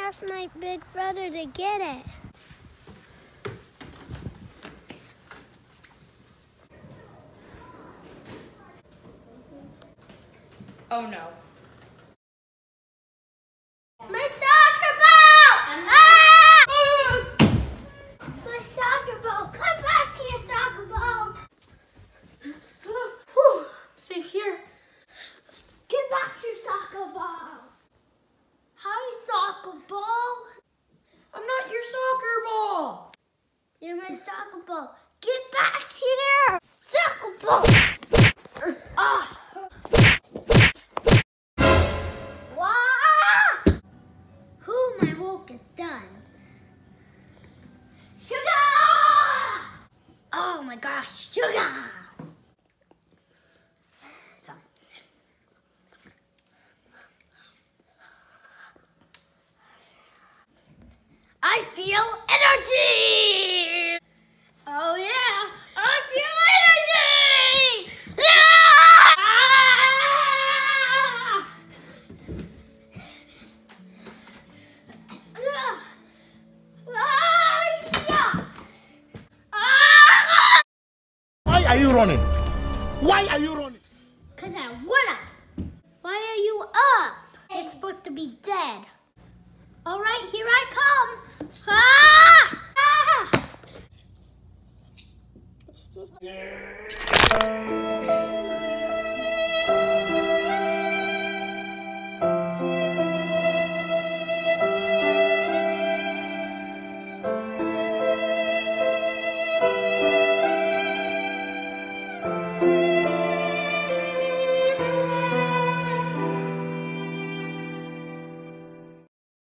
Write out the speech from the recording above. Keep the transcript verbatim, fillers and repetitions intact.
ask my big brother to get it. Oh no. My soccer ball! Ah! My soccer ball! Come back to your soccer ball! Whew, I'm safe here. Get back to your soccer ball! Hi, soccer ball! I'm not your soccer ball. You're my soccer ball. Get back here! Soccer ball! Ah! Wow! Who, my work is done. Sugar! Oh my gosh, sugar! I feel energy! Oh yeah, I feel energy! Yeah! Ah! Ah! Yeah! Ah! Why are you running? Why are you running? Cause I wanna. Why are you up? You're supposed to be dead. All right, here I come. Ah! Ah!